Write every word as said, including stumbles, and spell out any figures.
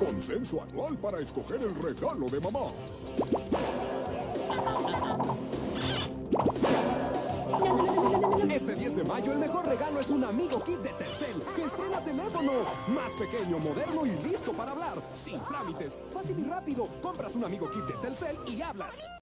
Consenso anual para escoger el regalo de mamá. Este diez de mayo el mejor regalo es un Amigo Kit de Telcel, que estrena teléfono. Más pequeño, moderno y listo para hablar. Sin trámites, fácil y rápido. Compras un Amigo Kit de Telcel y hablas.